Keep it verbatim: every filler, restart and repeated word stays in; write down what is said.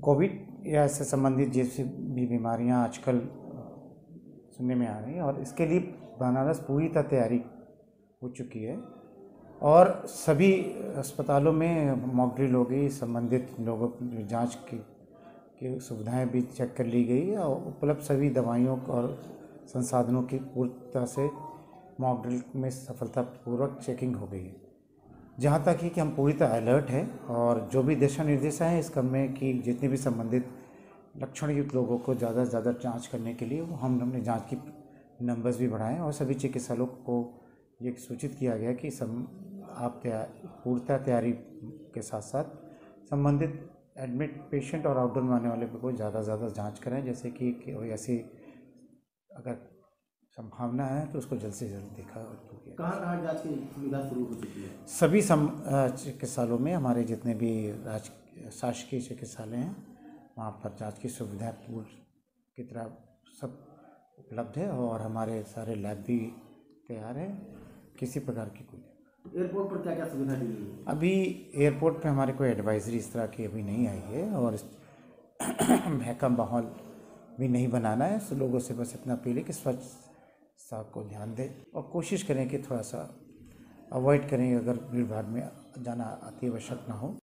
Covid या इससे संबंधित जैसी भी बीमारियां आजकल सुनने में आ रही हैं और इसके लिए बनारस पूरी तरह तैयारी हो चुकी है और सभी अस्पतालों में मॉक ड्रिल हो गई, संबंधित लोगों की जांच की की सुविधाएं भी चेक कर ली गई और उपलब्ध सभी दवाइयों और संसाधनों की पूर्णतः से मॉक ड्रिल में सफलतापूर्वक चेकिंग हो गई है। जहाँ तक है कि हम पूरी तरह अलर्ट हैं और जो भी दिशा निर्देश हैं इस क्रम में कि जितने भी संबंधित लक्षण युक्त लोगों को ज़्यादा से ज़्यादा जाँच करने के लिए वो हम हमने जाँच की नंबर्स भी बढ़ाएं और सभी चिकित्सकों को ये सूचित किया गया कि सम आप तैयार पूर्णतः तैयारी के साथ साथ संबंधित एडमिट पेशेंट और आउटडोर में आने वाले को ज़्यादा से ज़्यादा जाँच करें, जैसे कि कोई ऐसी अगर संभावना है तो उसको जल्द से जल्द देखा और किया। कहाँ कहाँ जांच की सुविधा शुरू हो चुकी है? सभी सम चिकित्सालयों में, हमारे जितने भी राज शासकीय चिकित्सालय हैं वहाँ पर जांच की सुविधा पूर्ण की तरह सब उपलब्ध है और हमारे सारे लैब भी तैयार है, किसी प्रकार की कोई। एयरपोर्ट पर क्या क्या सुविधा दी गई है? अभी एयरपोर्ट पे हमारे कोई एडवाइजरी इस तरह की अभी नहीं आई है और भय का माहौल भी नहीं बनाना है। तो लोगों से बस इतना अपील है कि स्वच्छता को ध्यान दें और कोशिश करें कि थोड़ा सा अवॉइड करें, अगर भीड़ भाड़ में जाना अति आवश्यक ना हो।